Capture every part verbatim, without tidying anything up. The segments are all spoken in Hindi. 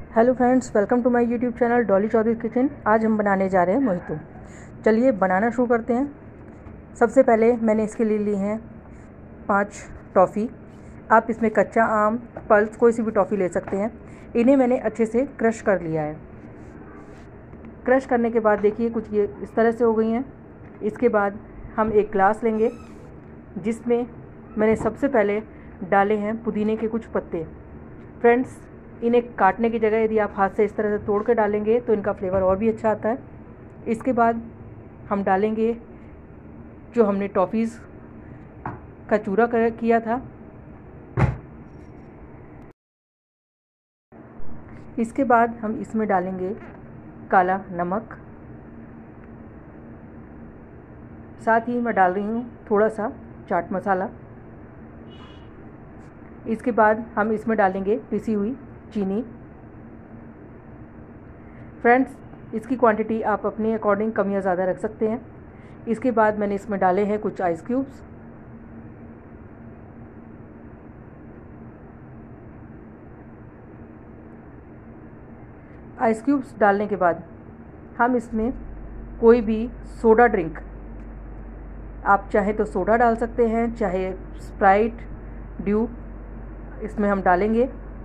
Hello friends, welcome to my YouTube channel Dolly Chaudhary kitchen. आज हम बनाने जा रहे हैं मोहितो। चलिए बनाना शुरू करते हैं। सबसे पहले मैंने इसके लिए ली हैं पांच टॉफ़ी। आप इसमें कच्चा आम, पल्स, कोई सी भी टॉफ़ी ले सकते हैं। इन्हें मैंने अच्छे से क्रश कर लिया है। क्रश करने के बाद देखिए कुछ ये इस तरह से हो गई हैं। इसके बाद हम एक ग्लास लेंगे जिसमें मैंने सबसे पहले डाले हैं पुदीने के कुछ पत्ते। फ्रेंड्स, इन्हें काटने की जगह यदि आप हाथ से इस तरह से तोड़ के डालेंगे तो इनका फ्लेवर और भी अच्छा आता है। इसके बाद हम डालेंगे जो हमने टॉफ़ीज़ का चूरा किया था। इसके बाद हम इसमें डालेंगे काला नमक। साथ ही मैं डाल रही हूँ थोड़ा सा चाट मसाला। इसके बाद हम इसमें डालेंगे पिसी हुई चीनी। फ्रेंड्स, इसकी क्वांटिटी आप अपने अकॉर्डिंग कम या ज़्यादा रख सकते हैं। इसके बाद मैंने इसमें डाले हैं कुछ आइस क्यूब्स। आइस क्यूब्स डालने के बाद हम इसमें कोई भी सोडा ड्रिंक, आप चाहे तो सोडा डाल सकते हैं, चाहे स्प्राइट, ड्यू, इसमें हम डालेंगे।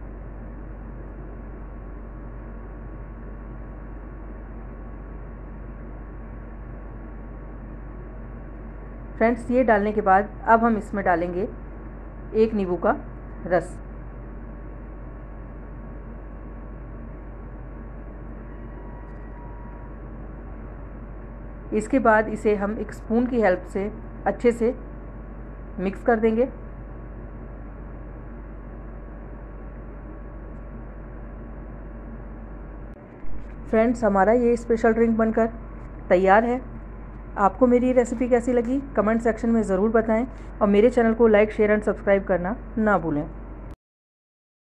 फ्रेंड्स, ये डालने के बाद अब हम इसमें डालेंगे एक नींबू का रस। इसके बाद इसे हम एक स्पून की हेल्प से अच्छे से मिक्स कर देंगे। फ्रेंड्स, हमारा ये स्पेशल ड्रिंक बनकर तैयार है। आपको मेरी रेसिपी कैसी लगी कमेंट सेक्शन में ज़रूर बताएं और मेरे चैनल को लाइक, शेयर एंड सब्सक्राइब करना ना भूलें।